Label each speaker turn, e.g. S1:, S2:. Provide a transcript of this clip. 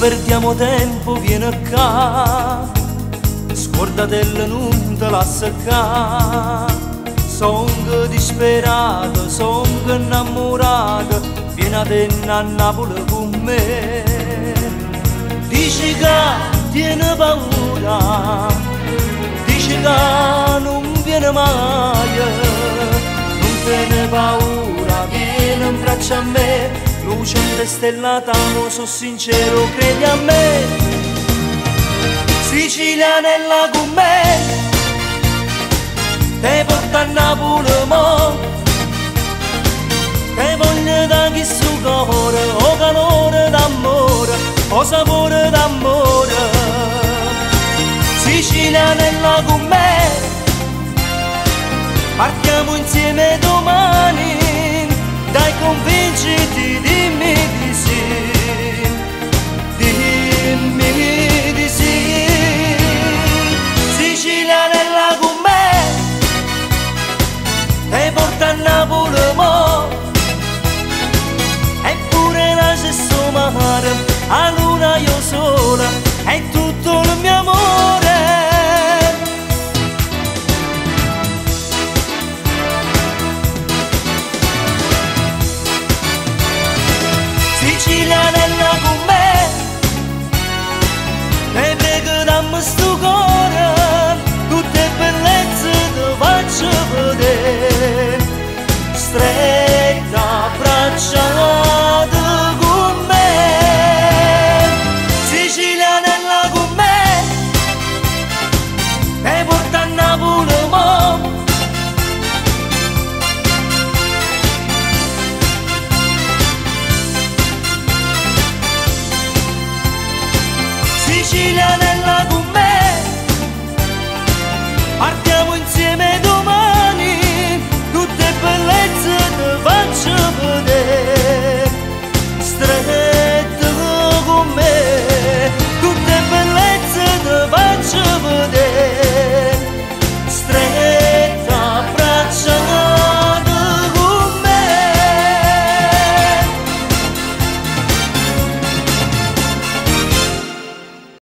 S1: perdiamo tempo, vieni qua, scordatella non te lascia qua. Sono disperato, sono innamorato, vieni a te a Napoli con me. Dici che tieni paura, dici che non viene mai, non tiene paura, vieni in braccio a me. Lucente stellata, mo so sincero, credi a me. Sicilianella con me, te porta a Napoli mo, te voglio da chi su cuore, o calore d'amore, o sapore d'amore. Sicilianella con me, partiamo insieme domani, dai convinciti